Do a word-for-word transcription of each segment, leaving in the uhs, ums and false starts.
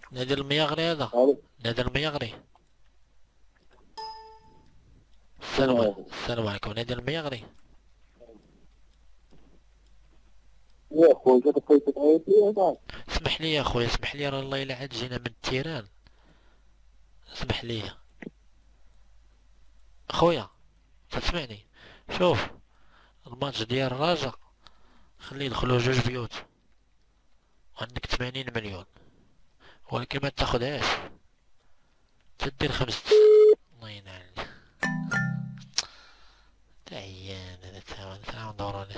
نادي المياغري هذا. الو. نادي المياغري. السلام شنو السلام عليكم. نادي المياغري. يا خويا جات بقيت تعيط لي هذا. اسمح لي يا خويا، اسمح لي، راه الله الا عاد جينا من التيران. اسمح لي خويا، تسمعني؟ شوف، الماتش ديال الرجاء خليه يدخلوا جوج بيوت، عندك ثمانين مليون، ولكن ما تاخدهاش، تدير خمسة. الله ينعل تعيان هذا، تعاون تعاون دوراني.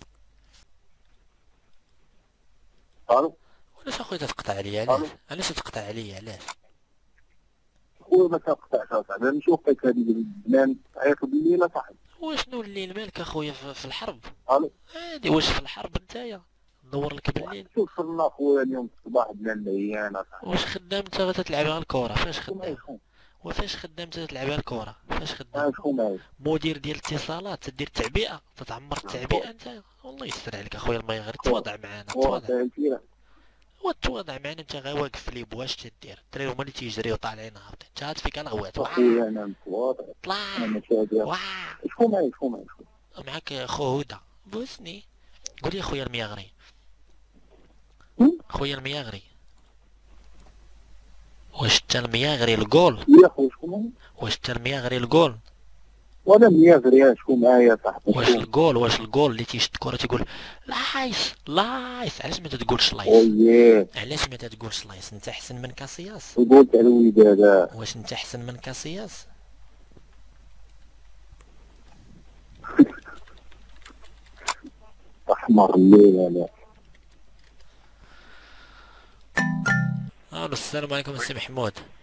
الو. علاش اخويا تتقطع عليا؟ علاش الو. علاش تتقطع عليا؟ علاش؟ خويا ما تقطعش اصاحبي، نشوف فيك هذه البنان تعيط بالليل اصاحبي. واشنو الليل مالك اخويا في في الحرب؟ الو. عادي، واش في الحرب نتايا ندور لك بالليل؟ شوف لنا خويا اليوم في الصباح بنان مليان اصاحبي. واش خدام انت غير تلعب على الكورة؟ فاش شكون معايا خدام؟ شكون؟ وفاش خدام انت تلعب على الكورة؟ فاش اه خدام؟ شكون معايا؟ مدير ديال الاتصالات تدير تعبئة، تتعمر التعبئة انت؟ والله يستر عليك اخويا الميغري، خويا تواضع معانا، خويا تواضع. سألتينا. وتواضع معانا، انت غير واقف في لي بوا، اش تدير؟ الدراري هما اللي تيجريو طالعين هابطين، انت هاد فيك الغوات. واه اخويا انا متواضع. طلع. انا مشاهدة. واه شكون معايا شكون معايا شكون؟ معاك خو هدى. بوسني. قول لي خويا المياغري. خويا المياغري، واش انت المياغري الجول؟ يا خويا شكون معايا؟ واش انت المياغري الجول؟ وانا مياغري شكون معايا صاحبي واش شكون؟ الجول واش الجول اللي تيشد الكرة تيقول لايس لايس؟ علاش ما تتقولش لايس؟ اوييه. علاش ما تتقولش لايس؟ انت احسن من كاسياس؟ قلت على الوداد. واش انت احسن من كاسياس؟ احمر الليل انا. الو السلام عليكم السي محمود.